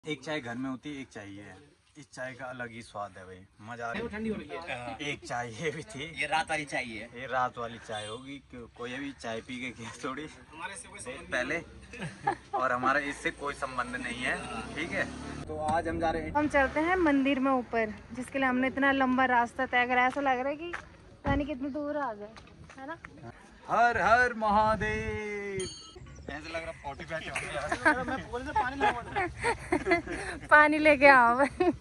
एक चाय घर में होती है, एक चाय ये है। इस चाय का अलग ही स्वाद है भाई, मजा आ रहा है। ठंडी हो रही है। एक चाय ये भी थी, ये रात वाली चाय है। ये रात वाली चाय होगी। कोई अभी चाय पी के गया थोड़ी पहले, और हमारा इससे कोई संबंध नहीं है, ठीक है। तो आज हम जा रहे हैं, हम चलते हैं मंदिर में ऊपर, जिसके लिए हमने इतना लंबा रास्ता तय करा। ऐसा लग रहा है कि पता नहीं कितनी दूर आ गए, है ना। हर हर महादेव। ऐसा लग रहा 45 मैं पानी लेके आओ।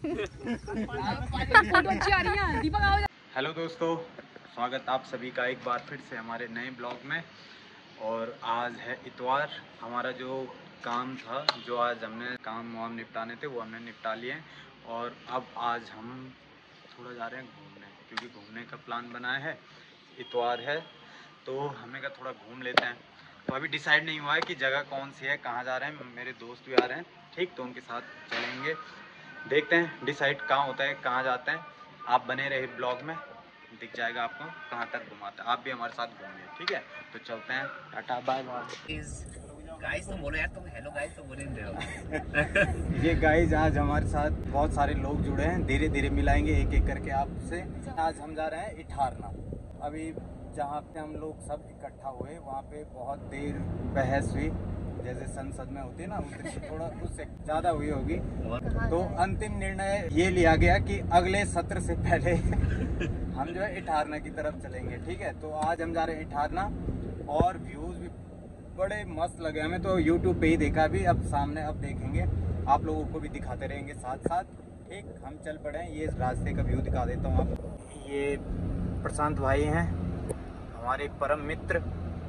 हेलो दोस्तों, स्वागत आप सभी का एक बार फिर से हमारे नए ब्लॉग में। और आज है इतवार। हमारा जो काम था, जो आज हमने काम वाम निपटाने थे, वो हमने निपटा लिए। और अब आज हम थोड़ा जा रहे हैं घूमने, क्योंकि घूमने का प्लान बनाया है। इतवार है तो हमें का थोड़ा घूम लेते हैं। तो अभी डिसाइड नहीं हुआ है कि जगह कौन सी है, कहाँ जा रहे हैं। मेरे दोस्त भी आ रहे हैं, ठीक, तो उनके साथ चलेंगे। देखते हैं डिसाइड कहाँ होता है, कहाँ जाते हैं। आप बने रहे ब्लॉग में, दिख जाएगा आपको कहाँ तक घुमाता है। आप भी हमारे साथ घूमिए, ठीक है। तो चलते हैं, टाटा बाय बाय। गाइस तो बोलो यार, तुम हेलो गाइस तो बोल नहीं रहे हो। ये गाइस आज हमारे साथ बहुत सारे लोग जुड़े हैं, धीरे धीरे मिलाएंगे एक एक करके आपसे। आज हम जा रहे हैं इठारना। अभी जहाँ पे हम लोग सब इकट्ठा हुए, वहाँ पे बहुत देर बहस हुई, जैसे संसद में होती है ना, थोड़ा उससे ज़्यादा हुई होगी। तो अंतिम निर्णय ये लिया गया कि अगले सत्र से पहले हम जो है इठारना की तरफ चलेंगे, ठीक है। तो आज हम जा रहे हैं इठारना, और व्यूज़ भी बड़े मस्त लगे हमें। तो यूट्यूब पे ही देखा भी, अब सामने अब देखेंगे, आप लोगों को भी दिखाते रहेंगे साथ साथ, ठीक। हम चल पड़े हैं, ये रास्ते का व्यू दिखा देता हूँ आपको। ये प्रशांत भाई हैं, हमारे परम मित्र।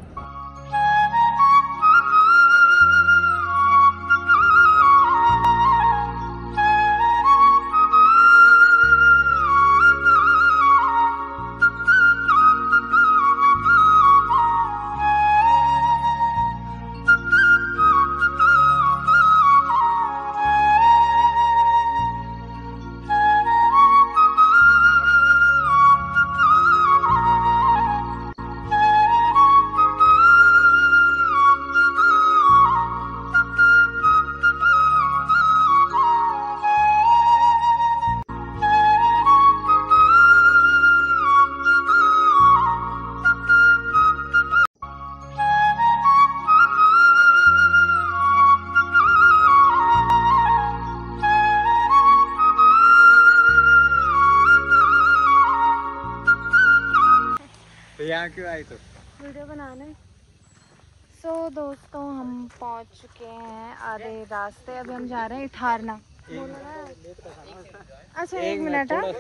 तो यहाँ क्यों आई? तो वीडियो बनाने। सो दोस्तों, हम पहुंच चुके हैं आधे रास्ते। अभी हम जा रहे हैं इठारना। अच्छा एक मिनट है,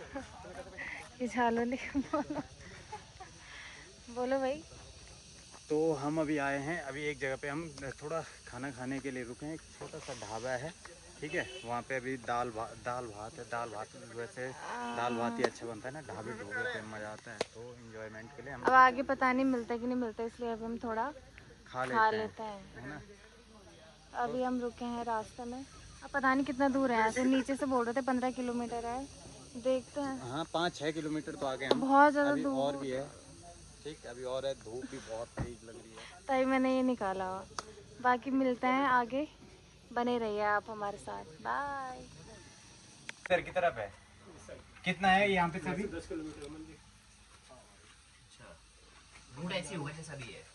बोलो भाई। तो हम अभी आए हैं, अभी एक जगह पे हम थोड़ा खाना खाने के लिए रुके हैं। एक छोटा सा ढाबा है, ठीक है। वहाँ पे अभी दाल भात है। दाल भात वैसे दाल भात ही अच्छा बनता है ना, ढाबे ढूबे पे मज़ा आता है। तो इंजॉयमेंट के लिए हम अब आगे पता नहीं मिलता कि नहीं मिलता, इसलिए अभी हम थोड़ा खा लेते हैं, है ना। अभी हम रुके हैं रास्ते में। अब पता नहीं कितना दूर है यहाँ से, नीचे से बोल रहे थे 15 किलोमीटर है, देखते हैं। हाँ 5-6 किलोमीटर तो आगे हम, बहुत ज़्यादा दूर और भी है, ठीक। अभी और है, धूप भी बहुत तेज लग रही है, तभी मैंने ये निकाला। बाकी मिलते हैं आगे, बने रहिए आप हमारे साथ। बाय। इधर की तरफ है। कितना है यहाँ पे सभी? 10 किलोमीटर मंदिर। अच्छा, रूट ऐसी होगा जैसा भी है।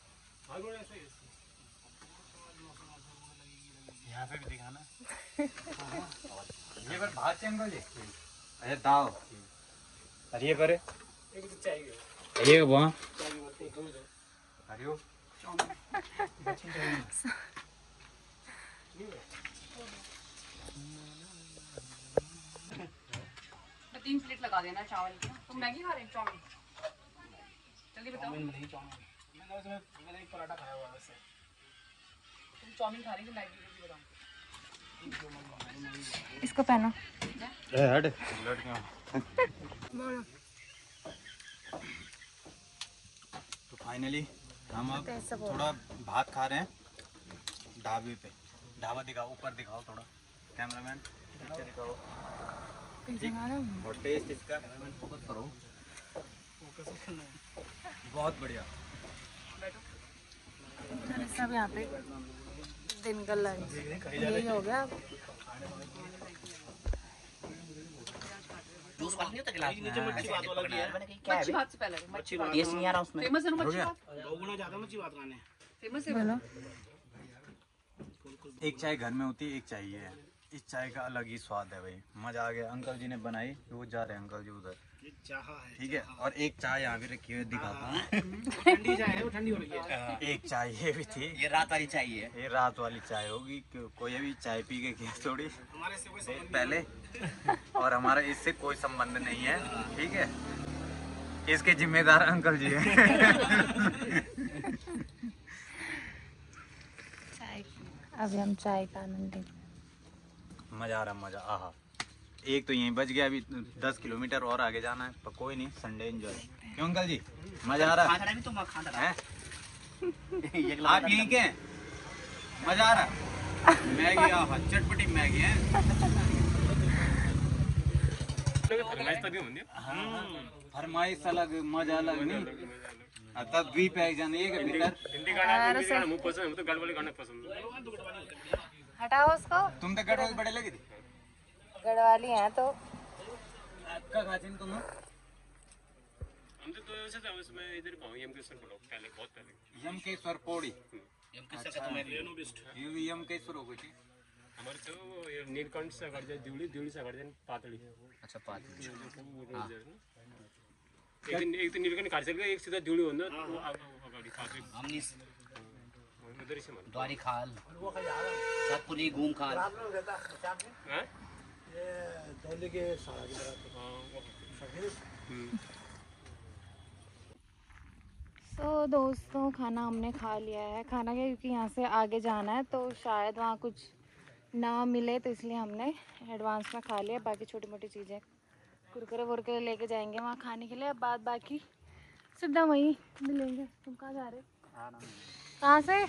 यहाँ पे भी दिखाना। ये पर भात चंगल है, अरे दाव, अरे ये करे ये वहाँ हरियो 3 प्लेट लगा देना चावल की। तुम मैगी खा रहे हो? चाउमीन जल्दी बताओ। मैंने एक पराठा खाया हुआ वैसे। तुम चाउमीन खा रही हो मैगी? जल्दी बताओ। इसको पहनो। हट लड़कियाँ। तो फाइनली हम अब थोड़ा भात खा रहे हैं ढाबे पे। ढाबा दिखाओ, ऊपर दिखाओ थोड़ा, कैमरामैन नीचे दिखाओ, और टेस्ट इसका फोकस करो, बहुत बढ़िया। सब यहाँ पे दिन का लंच यही हो गया। जूस वाला नहीं होता गिलास में, नीचे मच्छी बात वाला भी है। मैंने कहा क्या है मच्छी बे? बात से पहले मच्छी बात टेस्ट नहीं आ रहा उसमें। फेमस है ना मच्छी बात, बहुगुणा ज्यादा मच्छी बात खाने। फेमस है बोलो। एक चाय घर में होती है, एक चाय ये है। इस चाय का अलग ही स्वाद है भाई, मजा आ गया। अंकल जी ने बनाई, वो जा रहे हैं अंकल जी उधर, ये चाहा है। ठीक है। और एक चाय यहाँ भी रखी हुई है, दिखाता हूँ। ठंडी चाय है, वो ठंडी हो रही है। एक चाय ये भी थी, ये रात वाली चाहिए। ये रात वाली चाय होगी। कोई भी चाय पी के गया थोड़ी हमारे से कोई देर पहले, और हमारा इससे कोई संबंध नहीं है, ठीक है। इसके जिम्मेदार अंकल जी हैं। चाय, अभी हम चाय का आनंद लेंगे। मजा आ रहा, मजा। आहा, एक तो यहीं बच गया, अभी 10 किलोमीटर और आगे जाना है, पर कोई नहीं, संडे एंजॉय। क्यों अंकल जी, मजा आ रहा खाना भी तुम खाना है? आप यहीं के हैं? मजा आ रहा? मैगी, आहा, चटपटी मैगी है। फरमाइश अलग, मजा अलग नहीं। तब भी पैक जाने ये के भीतर। हटाओ उसको, तुम तो गड़बड़ बड़े लगी थी। गढ़वाली हैं तो आपका खाचिन तुम यमकेश्वर पौड़ी, यमकेश्वर हो गई थी। हमारे तो नीलकंठ से अगर जाए दिवली से अगर जाए पातली। अच्छा पात एक तो नीलकंठ खाली चल गया, एक सीधा दिवली होना वो अगाड़ी पातली हमने उधर से मार। द्वारी खाल सतपुली घूम खाल। हैं? दौले के सारा की तरह। तो दोस्तों खाना हमने खा लिया है। खाना क्या, क्योंकि यहाँ से आगे जाना है तो शायद वहाँ कुछ ना मिले, तो इसलिए हमने एडवांस में खा लिया। बाकी छोटी मोटी चीज़ें कुरकुरे वुरकुरे लेके जाएंगे वहाँ खाने के लिए। अब बाद बाकी सीधा वहीं मिलेंगे। तुम कहाँ जा रहे हो? कहाँ से?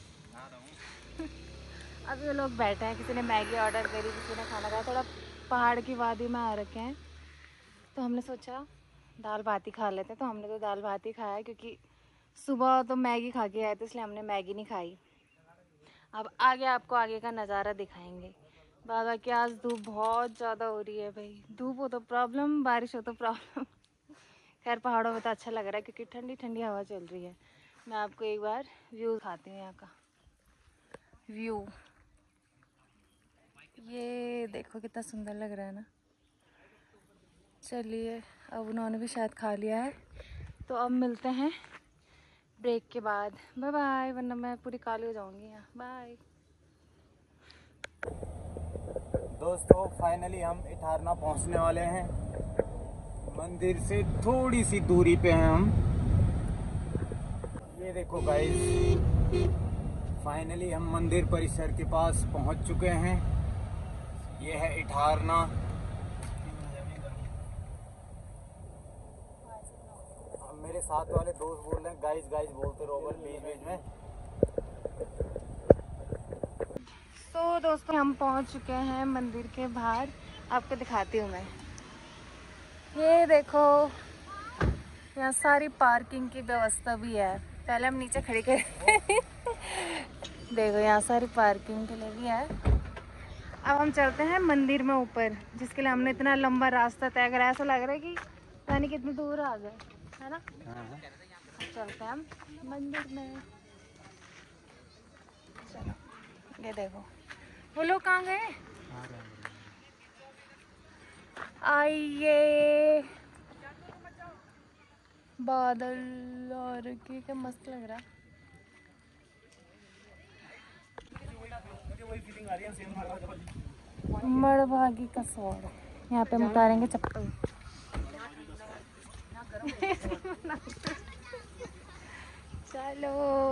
अभी वो लोग बैठे हैं, किसी ने मैगी ऑर्डर करी, किसी ने खाना खाया। थोड़ा पहाड़ की वादी में आ रखे हैं, तो हमने सोचा दाल भात ही खा लेते। तो हमने तो दाल भात ही खाया, क्योंकि सुबह तो मैगी खा के आए थे, इसलिए हमने मैगी नहीं खाई। अब आगे आपको आगे का नज़ारा दिखाएंगे। बाबा की आज धूप बहुत ज़्यादा हो रही है भाई। धूप हो तो प्रॉब्लम, बारिश हो तो प्रॉब्लम। खैर पहाड़ों में तो अच्छा लग रहा है, क्योंकि ठंडी ठंडी हवा चल रही है। मैं आपको एक बार व्यू दिखाती हूँ, यहाँ का व्यू। ये देखो कितना सुंदर लग रहा है ना। चलिए, अब उन्होंने भी शायद खा लिया है, तो अब मिलते हैं ब्रेक के बाद। बाय बाय, वरना मैं पूरी काली हो जाऊंगी यहाँ। बाय दोस्तों, फाइनली हम इटारना पहुंचने वाले हैं। मंदिर से थोड़ी सी दूरी पे हैं हम। ये देखो गाइस, फाइनली हम मंदिर परिसर के पास पहुंच चुके हैं। ये है इटारना। मेरे साथ वाले दोस्त बोल रहे हैं गाइस गाइस बोलते रहो बीच बीच में। तो दोस्तों हम पहुंच चुके हैं मंदिर के बाहर। आपको दिखाती हूँ मैं। ये देखो, यहाँ सारी पार्किंग की व्यवस्था भी है। पहले हम नीचे खड़ी कर देखो, यहाँ सारी पार्किंग के लिए भी है। अब हम चलते हैं मंदिर में ऊपर, जिसके लिए हमने इतना लंबा रास्ता तय करा। ऐसा लग रहा है कि पता नहीं कितनी दूर आ गए, है ना। चलते हैं हम मंदिर में। चलो, ये देखो वो लोग कहाँ गए। आइए, बादल और क्या मस्त लग रहा है। मड़भागी का सोड़। यहाँ पे हम उतारेंगे चप्पल। चलो,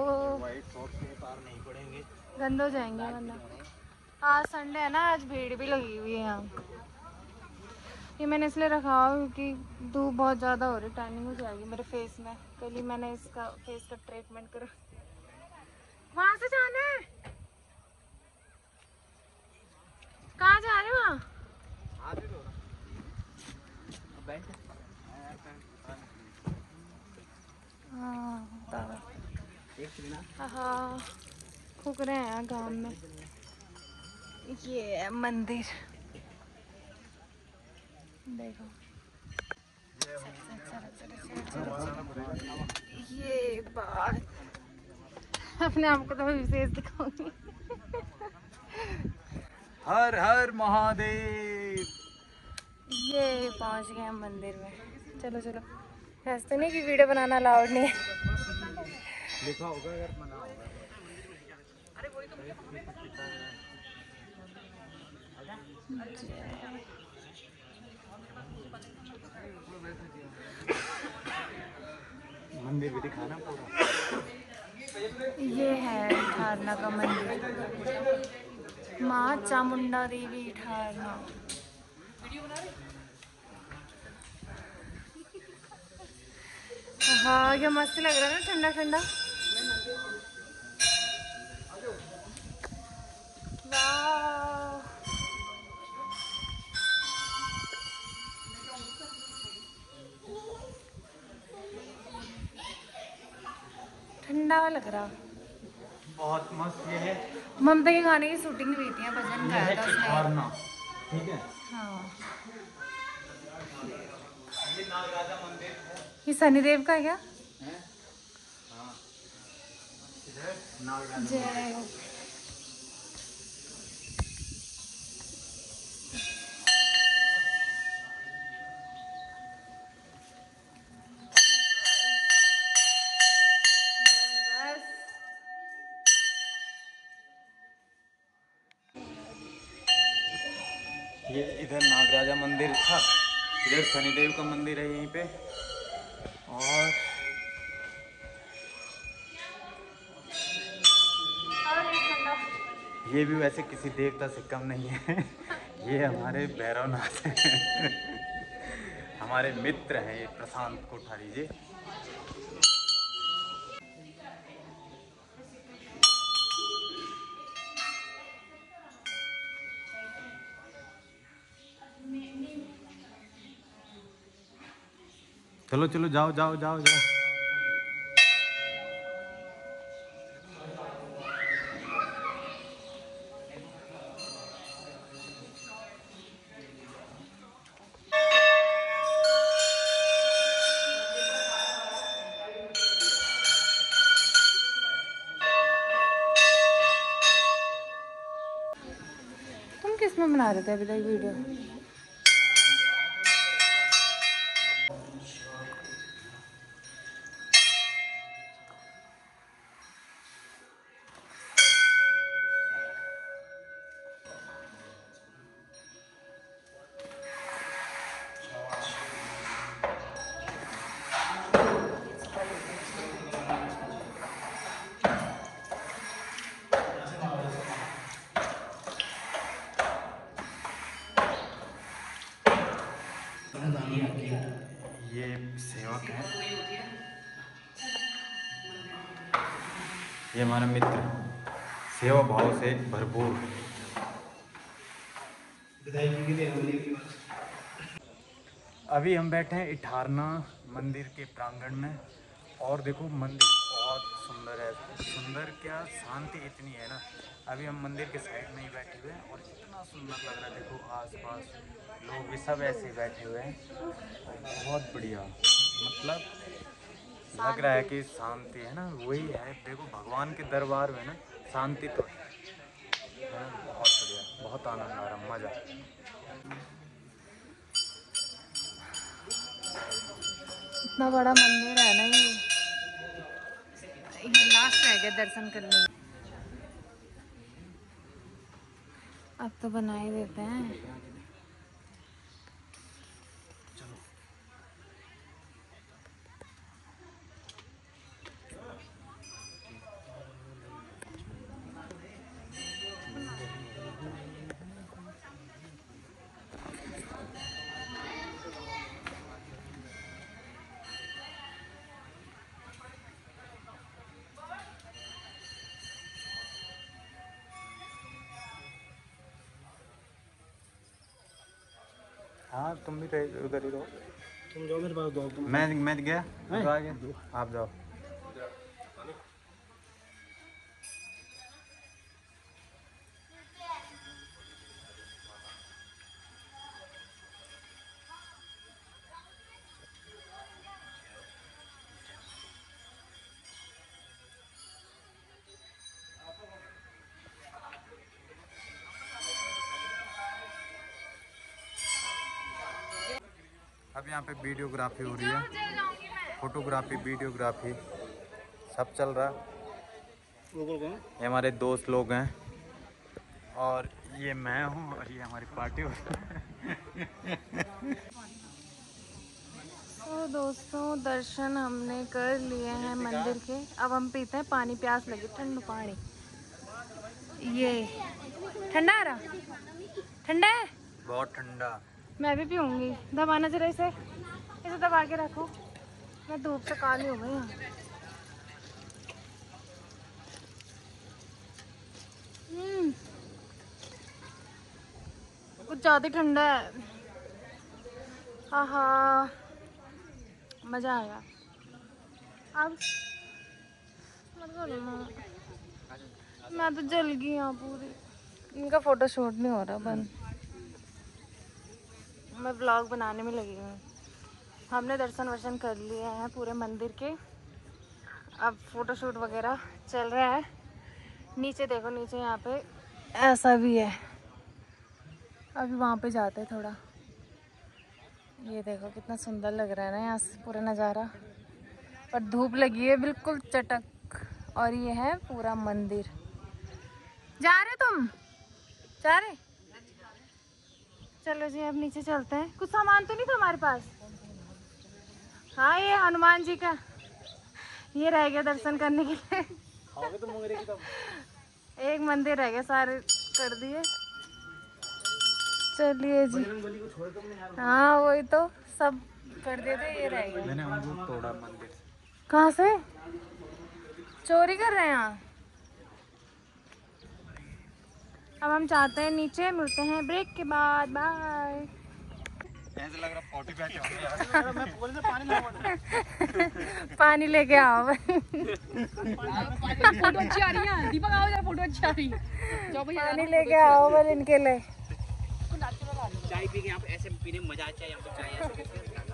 गंदे हो जाएंगे वरना। आज संडे है ना, आज भीड़ भी लगी हुई है यहाँ। ये मैंने इसलिए रखा क्योंकि धूप बहुत ज़्यादा हो रही, टैनिंग हो जाएगी मेरे फेस में। कल ही मैंने इसका फेस का ट्रीटमेंट करा। वहाँ से जाना है, कहाँ जा रहे हो? हाँ, फूक रहे हैं गाँव में। ये है मंदिर, देखो ये बात अपने आप को तो मैं विशेष दिखाऊंगी। हर हर महादेव। ये पहुंच गए हम मंदिर में। चलो चलो, ऐसा नहीं कि वीडियो बनाना अलाउड नहीं है। लिखा होगा अगर मना होगा। मंदिर भी दिखाना पूरा। ये है ठारना का मंदिर, माँ चामुंडा देवी ठारना। हाँ क्या मस्त लग रहा है ना, ठंडा ठंडा। वाह, ठंडा लग रहा। बहुत मस्त ये है। ममता के गाने की शूटिंग हुई थी, भजन गाया था उसने। ठारना, ठीक है। हाँ, ये नागराजा मंदिर है। ये शनिदेव का है क्या? हाँ, इधर नागराजा जय हो। ये इधर नागराजा मंदिर था, इधर शनिदेव का मंदिर है यहीं पे। और ये भी वैसे किसी देवता से कम नहीं है। ये हमारे भैरवनाथ हैं। हमारे मित्र हैं ये, प्रशांत कोठारी जी। चलो चलो, जाओ जाओ जाओ जाओ। तुम किस में बना रहे थे अभी तक वीडियो? ये सेवक है, ये हमारा मित्र, सेवा भाव से भरपूर। अभी हम बैठे हैं इठारना मंदिर के प्रांगण में, और देखो मंदिर बहुत सुंदर है। सुंदर क्या, शांति इतनी है ना। अभी हम मंदिर के साइड में ही बैठे हुए हैं और इतना सुंदर लग रहा है। देखो आसपास लोग भी सब ऐसे ही बैठे हुए हैं, बहुत बढ़िया। मतलब लग रहा है कि शांति है ना, वही है। देखो भगवान के दरबार में ना शांति तो है ना। बहुत बढ़िया, बहुत आनंद आ रहा, मज़ा। इतना बड़ा मंदिर है ना ये लास्ट रह गया दर्शन करने में। अब तो बना ही देते हैं। हाँ तुम भी रहे उधर ही रहो। तुम जाओ मेरे पास, दो मैं गया, तो आ गया, आप जाओ। अब यहाँ पे वीडियोग्राफी हो रही है, फोटोग्राफी, वीडियोग्राफी सब चल रहा है। ये हमारे दोस्त लोग हैं और ये मैं हूँ और ये हमारी पार्टी हो रही है। तो दोस्तों दर्शन हमने कर लिए हैं मंदिर के। अब हम पीते हैं पानी, प्यास लगी, ठंडा पानी। ये ठंडा आ रहा, ठंडा है, बहुत ठंडा। मैं भी पीऊंगी। दबाना जरा इसे, इसे दबा के रखो, मैं धूप से काली हो गई हूँ। कुछ ज़्यादा ठंडा है। आहा मज़ा आया। अब मैं तो जल गई यहाँ पूरी। इनका फोटो शूट नहीं हो रहा, बंद। मैं व्लॉग बनाने में लगी हूँ। हमने दर्शन वर्शन कर लिए हैं पूरे मंदिर के। अब फोटो शूट वगैरह चल रहा है। नीचे देखो, नीचे यहाँ पे ऐसा भी है। अभी वहाँ पे जाते हैं थोड़ा। ये देखो कितना सुंदर लग रहा है ना यहाँ से पूरा नज़ारा। पर धूप लगी है बिल्कुल चटक। और ये है पूरा मंदिर। जा रहे तुम? जा रहे? चलो जी अब नीचे चलते हैं। कुछ सामान तो नहीं था हमारे पास? हाँ ये हनुमान जी का ये रह गया दर्शन करने के लिए। एक मंदिर रह गया, सारे कर दिए। चलिए जी, हाँ वही तो सब कर दिए थे, ये रह गया। मैंने अंगूर तोड़ा मंदिर से। कहाँ से चोरी कर रहे हैं यहाँ? अब हम चाहते हैं नीचे, मिलते हैं ब्रेक के बाद। बाय। ऐसे लग रहा 45 पानी लेके आओ। फोटो अच्छी आ रही है, दीपक आओ जरा, फोटो अच्छी आ रही है। जाओ भैया, पानी लेके आओ बल इनके लिए। चाय पी के यहाँ पे ऐसे पीने में मजा आता है। यहाँ पे चाय ऐसे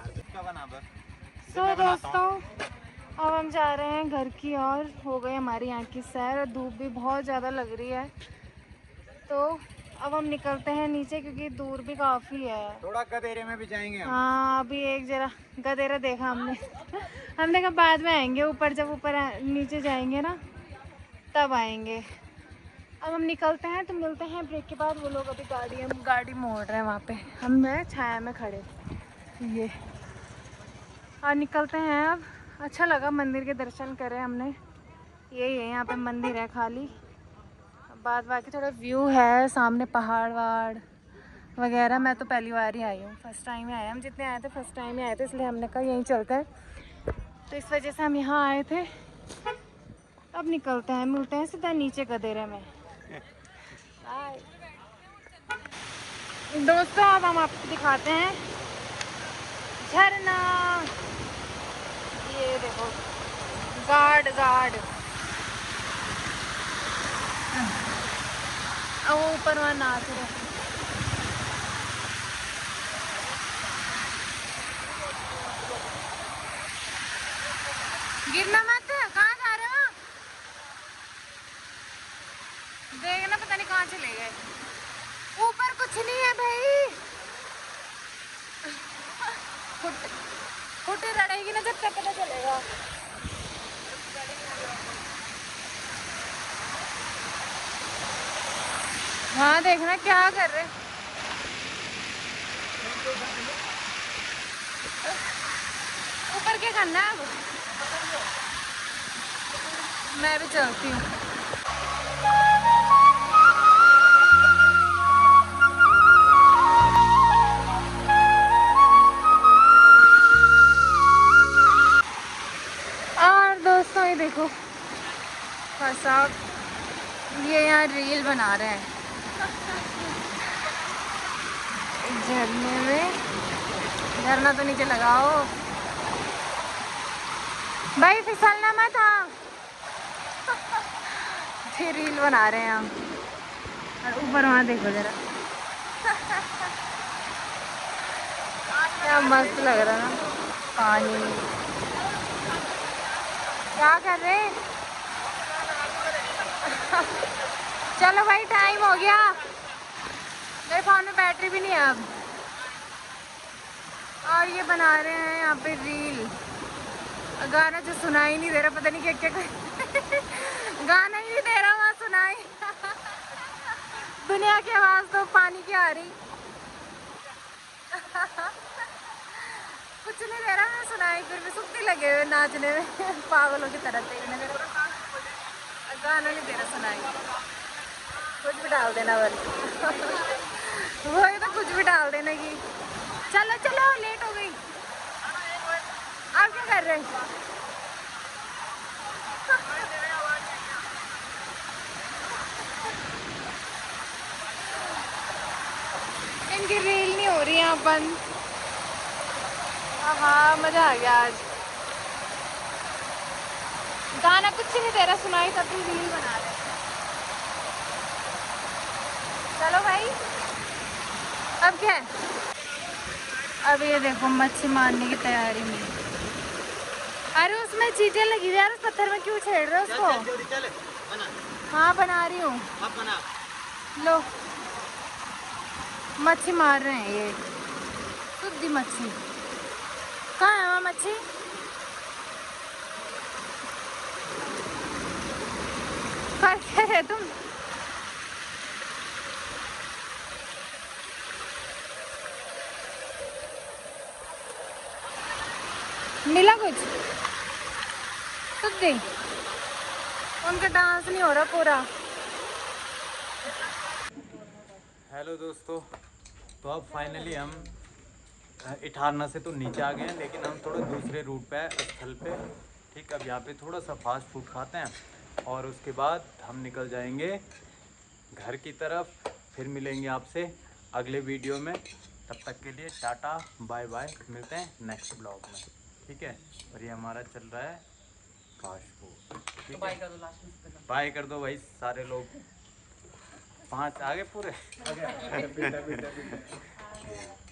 तो दोस्तों अब हम जा रहे हैं घर की ओर। हो गई हमारी यहाँ की सैर। धूप भी बहुत ज़्यादा लग रही है, तो अब हम निकलते हैं नीचे क्योंकि दूर भी काफ़ी है। थोड़ा गदेरे में भी जाएंगे हम। हाँ अभी एक जरा गदेरा देखा हमने। हमने कहा बाद में आएंगे ऊपर, जब ऊपर नीचे जाएंगे ना तब आएंगे। अब हम निकलते हैं, तो मिलते हैं ब्रेक के बाद। वो लोग अभी गाड़ी मोड़ रहे हैं वहाँ पे, हम छाया में खड़े ये। और निकलते हैं अब। अच्छा लगा, मंदिर के दर्शन करे हमने। यही है, यहाँ पे मंदिर है खाली, बाद बाकी थोड़ा व्यू है सामने, पहाड़ वहाड़ वगैरह। मैं तो पहली बार ही आई हूँ, फर्स्ट टाइम ही आए। हम जितने आए थे फर्स्ट टाइम ही आए थे, इसलिए हमने कहा यहीं चलते हैं, तो इस वजह से हम यहाँ आए थे। अब निकलते हैं, मिलते हैं सीधा नीचे गदेरे में। बाय दोस्तों। अब हम आपको दिखाते हैं झरना। ये देखो गार्ड वो ऊपर वहाँ नाच रहे। गिरना मत, कहाँ जा रहे हो? देखना पता नहीं कहाँ चले गए। ऊपर कुछ नहीं है भाई। फुटे लड़ेगी ना जब तक पता चलेगा। हाँ देखना क्या कर रहे। ऊपर क्या करना है अब? मैं भी चलती हूँ। और दोस्तों ये देखो साहब, ये यहाँ रील बना रहे हैं झरने में। झरना तो नीचे लगाओ भाई, फिसलना मत। हाँ फिर रील बना रहे हैं हम। और ऊपर वहाँ देखो जरा, क्या मस्त लग रहा है ना पानी। क्या कर रहे? चलो भाई टाइम हो गया, मेरे फोन में बैटरी भी नहीं है और ये बना रहे हैं यहाँ पे रील। गाना जो सुनाई नहीं दे रहा, पता नहीं क्या क्या गाना ही नहीं दे रहा वहाँ सुनाई। दुनिया की आवाज तो पानी की आ रही। कुछ नहीं दे रहा मैं सुनाई, फिर भी सुस्ती लगे हुए नाचने में पागलों की तरह से। गाना नहीं दे रहा सुनाई, कुछ भी डाल देना बस। वही तो कुछ भी डाल देने की। चलो चलो लेट हो गई। आप क्या कर रहे हैं? इनकी रील नहीं हो रही यहाँ बंद। हाँ मजा आ गया आज। गाना कुछ नहीं दे रहा सुनाई, तब भी रील बना रहे। चलो भाई अब क्या है? अब ये देखो मच्छी मारने की तैयारी में। अरे उसमें चींटियां लगी हुई यार, उस पत्थर में क्यों छेड़ रहे हो उसको? हाँ बना रही हूँ। लो मच्छी मार रहे हैं ये, शुद्ध मच्छी। कहाँ है वहाँ मच्छी? क्या है तुम? मिला कुछ? शुद्ध उनका डांस नहीं हो रहा पूरा। हेलो दोस्तों, तो अब फाइनली हम इठारना से तो नीचे आ गए हैं, लेकिन हम थोड़ा दूसरे रूट पे है, स्थल पे। ठीक, अब यहाँ पे थोड़ा सा फास्ट फूड खाते हैं और उसके बाद हम निकल जाएंगे घर की तरफ। फिर मिलेंगे आपसे अगले वीडियो में। तब तक के लिए टाटा बाय बाय, मिलते हैं नेक्स्ट ब्लॉग में। ठीक है, और ये हमारा चल रहा है फास्ट फूड। ठीक है, बाय कर दो भाई सारे लोग। 5 आगे पूरे